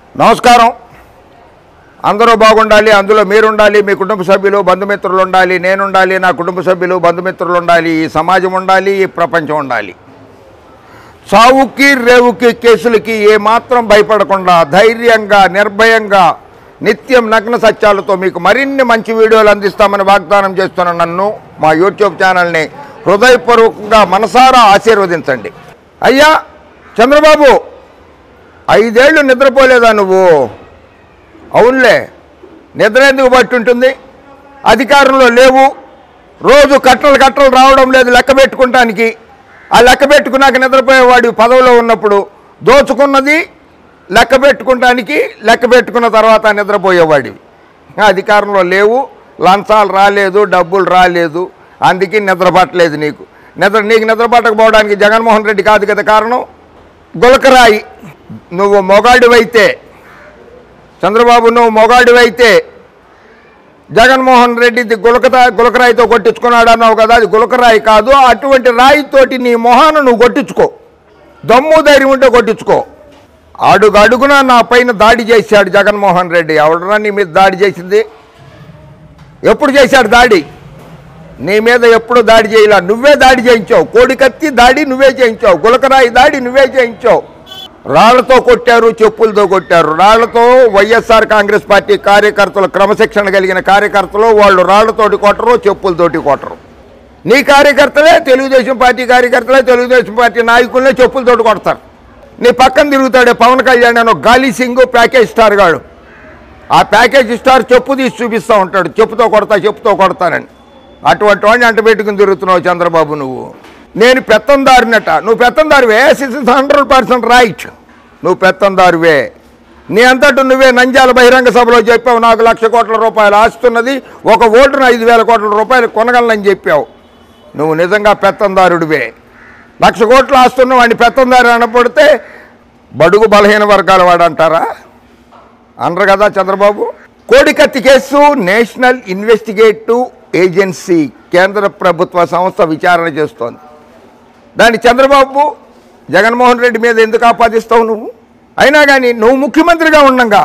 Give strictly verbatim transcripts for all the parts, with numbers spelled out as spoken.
నమస్కారం. అందరూ బాగుండాలి, అందులో మీరుండాలి, మీ కుటుంబ సభ్యులు బంధుమిత్రులు ఉండాలి, నేను ఉండాలి, నా కుటుంబ సభ్యులు బంధుమిత్రులు ఉండాలి, ఈ సమాజం ఉండాలి, ఈ ప్రపంచం ఉండాలి. చావుకి రేవుకి కేసులకి ఏమాత్రం భయపడకుండా ధైర్యంగా నిర్భయంగా నిత్యం నగ్న సత్యాలతో మీకు మరిన్ని మంచి వీడియోలు అందిస్తామని వాగ్దానం చేస్తున్న నన్ను మా యూట్యూబ్ ఛానల్ని హృదయపూర్వకంగా మనసారా ఆశీర్వదించండి. అయ్యా చంద్రబాబు, ఐదేళ్లు నిద్రపోలేదా నువ్వు? అవునులే, నిద్ర ఎందుకు పట్టి ఉంటుంది? అధికారంలో లేవు, రోజు కట్టలు కట్టలు రావడం లేదు లెక్క పెట్టుకుంటానికి. ఆ లెక్క పెట్టుకున్నాక నిద్రపోయేవాడు పదవిలో ఉన్నప్పుడు దోచుకున్నది లెక్క పెట్టుకుంటానికి, లెక్క పెట్టుకున్న తర్వాత నిద్రపోయేవాడివి. అధికారంలో లేవు, లంచాలు రాలేదు, డబ్బులు రాలేదు, అందుకే నిద్ర పట్టలేదు నీకు. నిద్ర నీకు నిద్ర పట్టకపోవడానికి జగన్మోహన్ రెడ్డి కాదు కదా కారణం, గులకరాయి. నువ్వు మొగాడివైతే, చంద్రబాబు నువ్వు మొగాడివైతే జగన్మోహన్ రెడ్డి గులకత గులకరాయితో కొట్టించుకున్నాడు అన్నావు కదా, అది గులకరాయి కాదు. అటువంటి రాయితోటి నీ మొహాన నువ్వు కొట్టించుకో, దమ్ము ధైర్యం ఉంటే కొట్టించుకో. అడుగు అడుగున నా పైన దాడి చేశాడు జగన్మోహన్ రెడ్డి. ఎవడన్నా నీ మీద దాడి చేసింది? ఎప్పుడు చేశాడు దాడి? నీ మీద ఎప్పుడు దాడి చేయలా, నువ్వే దాడి చేయించావు. కోడికత్తి దాడి నువ్వే చేయించావు, గులకరాయి దాడి నువ్వే చేయించావు. రాళ్లతో కొట్టారు, చెప్పులతో కొట్టారు. రాళ్లతో వైఎస్ఆర్ కాంగ్రెస్ పార్టీ కార్యకర్తలు, క్రమశిక్షణ కలిగిన కార్యకర్తలు, వాళ్ళు రాళ్లతోటి కొట్టరు, చెప్పులతోటి కొట్టరు. నీ కార్యకర్తలే, తెలుగుదేశం పార్టీ కార్యకర్తలే, తెలుగుదేశం పార్టీ నాయకులనే చెప్పులతోటి కొడతారు. నీ పక్కన తిరుగుతాడే పవన్ కళ్యాణ్ అని గాలి సింగ్ ప్యాకేజ్ స్టార్ గాడు. ఆ ప్యాకేజ్ స్టార్ చెప్పు తీసి చూపిస్తూ ఉంటాడు, చెప్పుతో కొడతా చెప్పుతో కొడతానని. అటువంటి వాడిని అంట పెట్టుకుని తిరుగుతున్నావు చంద్రబాబు నువ్వు. నేను పెత్తందారినట, నువ్వు పెత్తందారివే, సిక్స్ హండ్రెడ్ పర్సెంట్ రైట్, నువ్వు పెత్తందారివే. నీ అంతటా నువ్వే నంద్యాల బహిరంగ సభలో చెప్పావు, నాకు లక్ష కోట్ల రూపాయలు ఆస్తున్నది, ఒక ఓటును ఐదు వేల కోట్ల రూపాయలు కొనగలనని చెప్పావు. నువ్వు నిజంగా పెత్తందారుడివే. లక్ష కోట్లు ఆస్తున్న వాడిని పెత్తందారి అనపడితే బడుగు బలహీన వర్గాల వాడు అంటారా? అనరు కదా చంద్రబాబు. కోడికత్తి కేసు నేషనల్ ఇన్వెస్టిగేటివ్ ఏజెన్సీ కేంద్ర ప్రభుత్వ సంస్థ విచారణ చేస్తోంది. దాన్ని చంద్రబాబు జగన్మోహన్ రెడ్డి మీద ఎందుకు ఆపాదిస్తావు నువ్వు? అయినా కానీ నువ్వు ముఖ్యమంత్రిగా ఉండగా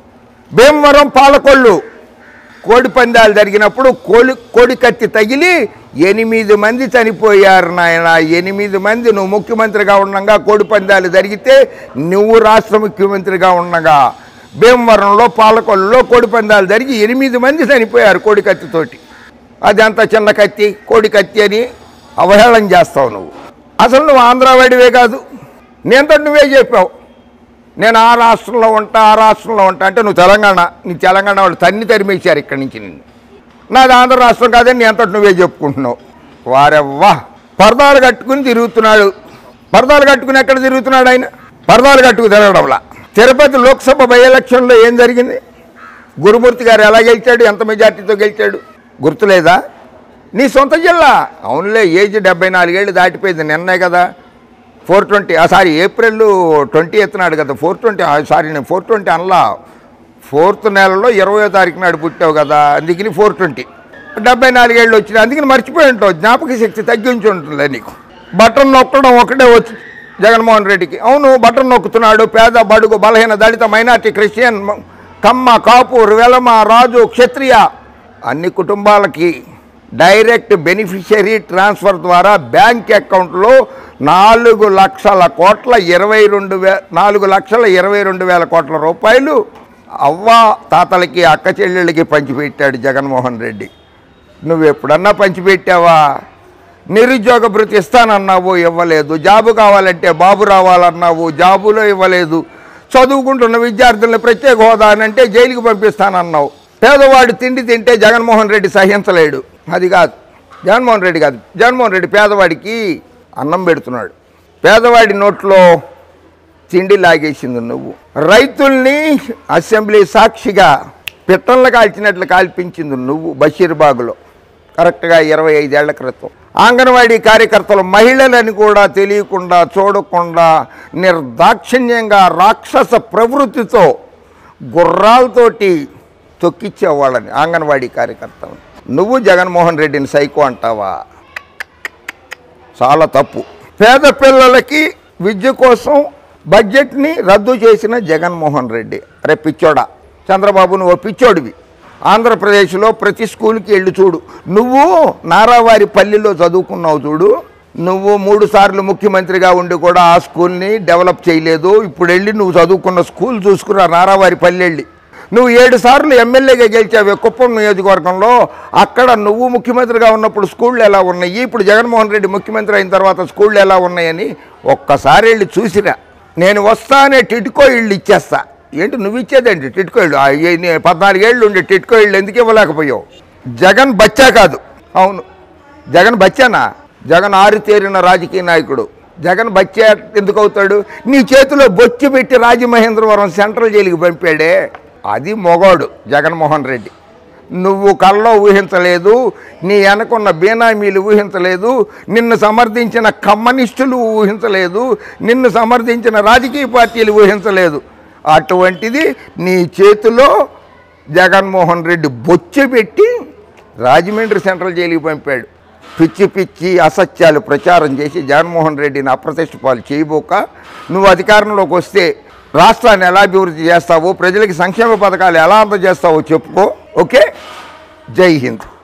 భీమవరం పాలకొల్లు కోడి పందాలు జరిగినప్పుడు కోడి కోడికత్తి తగిలి ఎనిమిది మంది చనిపోయారు నాయన. ఎనిమిది మంది నువ్వు ముఖ్యమంత్రిగా ఉండగా కోడి పందాలు జరిగితే, నువ్వు రాష్ట్ర ముఖ్యమంత్రిగా ఉండగా భీమవరంలో పాలకొల్లులో కోడి పందాలు జరిగి ఎనిమిది మంది చనిపోయారు కోడికత్తితోటి. అది అంత చిన్న కత్తి, కోడి కత్తి అని అవహేళన చేస్తావు నువ్వు. అసలు నువ్వు ఆంధ్రావాడివే కాదు, నేనంతా నువ్వే చెప్పావు. నేను ఆ రాష్ట్రంలో ఉంటా ఆ రాష్ట్రంలో ఉంటా అంటే నువ్వు తెలంగాణ, నీ తెలంగాణ వాళ్ళు తన్ని తరిమేశారు ఇక్కడి నుంచి నిన్ను. నాది ఆంధ్ర రాష్ట్రం కాదని నీ అంతటి నువ్వే చెప్పుకుంటున్నావు. వారెవ్వా, పరదాలు కట్టుకుని తిరుగుతున్నాడు. పరదాలు కట్టుకుని ఎక్కడ తిరుగుతున్నాడు ఆయన? పరదాలు కట్టుకు తిరగడంలా. తిరుపతి లోక్సభ బై ఎలక్షన్లో ఏం జరిగింది? గురుమూర్తి గారు ఎలా గెలిచాడు, ఎంత మెజార్టీతో గెలిచాడు గుర్తులేదా? నీ సొంత జిల్లా. అవునులే, ఏజ్ డెబ్బై నాలుగేళ్ళు దాటిపోయింది. నిన్నే కదా four twenty sorry April twenty ఎత్తున్నాడు కదా ఫోర్ ట్వంటీ సారీ నేను ఫోర్ ట్వంటీ అనలా, ఫోర్త్ నెలలో ఇరవయో తారీఖు నాడు పుట్టావు కదా, అందుకని ఫోర్ ట్వంటీ డెబ్బై నాలుగేళ్ళు వచ్చినాయి. అందుకని మర్చిపోయి ఉంటావు, జ్ఞాపక శక్తి తగ్గించి ఉంటుందిలే నీకు. బటన్ నొక్కడం ఒకటే వచ్చి జగన్మోహన్ రెడ్డికి. అవును, బటన్ నొక్కుతున్నాడు. పేద బడుగు బలహీన దళిత మైనార్టీ క్రిస్టియన్ కమ్మ కాపు వెలమ రాజు క్షత్రియ అన్ని కుటుంబాలకి డైరెక్ట్ బెనిఫిషియరీ ట్రాన్స్ఫర్ ద్వారా బ్యాంక్ అకౌంట్లో నాలుగు లక్షల కోట్ల ఇరవై రెండు వే నాలుగు లక్షల ఇరవై రెండు వేల కోట్ల రూపాయలు అవ్వ తాతలకి అక్క చెల్లెళ్ళకి పంచిపెట్టాడు జగన్మోహన్ రెడ్డి. నువ్వు ఎప్పుడన్నా పంచిపెట్టావా? నిరుద్యోగ భృతి ఇస్తానన్నావు, ఇవ్వలేదు. జాబు కావాలంటే బాబు రావాలన్నావు, జాబులో ఇవ్వలేదు. చదువుకుంటున్న విద్యార్థులను ప్రత్యేక హోదా అంటే జైలుకి పంపిస్తానన్నావు. పేదవాడు తిండి తింటే జగన్మోహన్ రెడ్డి సహించలేడు. అది కాదు జగన్మోహన్ రెడ్డి కాదు జగన్మోహన్ రెడ్డి పేదవాడికి అన్నం పెడుతున్నాడు. పేదవాడి నోట్లో తిండి లాగేసింది నువ్వు. రైతుల్ని అసెంబ్లీ సాక్షిగా పిట్టలను కాల్చినట్లు కాల్పించింది నువ్వు బషీర్బాగులో, కరెక్ట్గా ఇరవై ఐదేళ్ల క్రితం. అంగన్వాడీ కార్యకర్తలు మహిళలని కూడా తెలియకుండా చూడకుండా నిర్దాక్షిణ్యంగా రాక్షస ప్రవృత్తితో గుర్రాలతోటి తొక్కిచ్చేవాళ్ళని అంగన్వాడీ కార్యకర్తలు. నువ్వు జగన్మోహన్ రెడ్డిని సైకో అంటావా? చాలా తప్పు. పేద పిల్లలకి విద్య కోసం బడ్జెట్ని రద్దు చేసిన జగన్మోహన్ రెడ్డి. అరే పిచ్చోడా చంద్రబాబు, నువ్వు పిచ్చోడివి. ఆంధ్రప్రదేశ్లో ప్రతి స్కూల్కి వెళ్ళి చూడు. నువ్వు నారావారి పల్లెలో చదువుకున్నావు చూడు. నువ్వు మూడు సార్లు ముఖ్యమంత్రిగా ఉండి కూడా ఆ స్కూల్ని డెవలప్ చేయలేదు. ఇప్పుడు వెళ్ళి నువ్వు చదువుకున్న స్కూల్ చూసుకురా, నారావారి పల్లె వెళ్ళి. నువ్వు ఏడు సార్లు ఎమ్మెల్యేగా గెలిచావు కుప్పం నియోజకవర్గంలో. అక్కడ నువ్వు ముఖ్యమంత్రిగా ఉన్నప్పుడు స్కూళ్ళు ఎలా ఉన్నాయి, ఇప్పుడు జగన్మోహన్ రెడ్డి ముఖ్యమంత్రి అయిన తర్వాత స్కూళ్ళు ఎలా ఉన్నాయని ఒక్కసారి వెళ్ళి చూసిరా. నేను వస్తానే టిట్కో ఇళ్ళు ఇచ్చేస్తా. ఏంటి నువ్వు ఇచ్చేదేంటి టిట్కో ఇళ్ళు? పద్నాలుగేళ్ళు ఉండి టిట్కో ఇళ్ళు ఎందుకు ఇవ్వలేకపోయావు? జగన్ బచ్చా కాదు. అవును, జగన్ బచ్చానా? జగన్ ఆరితేరిన రాజకీయ నాయకుడు. జగన్ బచ్చా ఎందుకు అవుతాడు? నీ చేతిలో బొచ్చి పెట్టి రాజమహేంద్రవరం సెంట్రల్ జైలుకి పంపాడే, అది మొగాడు జగన్మోహన్ రెడ్డి. నువ్వు కల్లో ఊహించలేదు, నీ వెనకున్న బేనామీలు ఊహించలేదు, నిన్ను సమర్థించిన కమ్యూనిస్టులు ఊహించలేదు, నిన్ను సమర్థించిన రాజకీయ పార్టీలు ఊహించలేదు. అటువంటిది నీ చేతిలో జగన్మోహన్ రెడ్డి బొచ్చి పెట్టి రాజమండ్రి సెంట్రల్ జైలుకి పంపాడు. పిచ్చి పిచ్చి అసత్యాలు ప్రచారం చేసి జగన్మోహన్ రెడ్డిని అప్రతిష్ట పాలు చేయబోక, నువ్వు అధికారంలోకి వస్తే రాష్ట్రాన్ని ఎలా అభివృద్ధి చేస్తావో, ప్రజలకి సంక్షేమ పథకాలు ఎలా అందజేస్తావో చెప్పుకో. ఓకే, జై హింద్.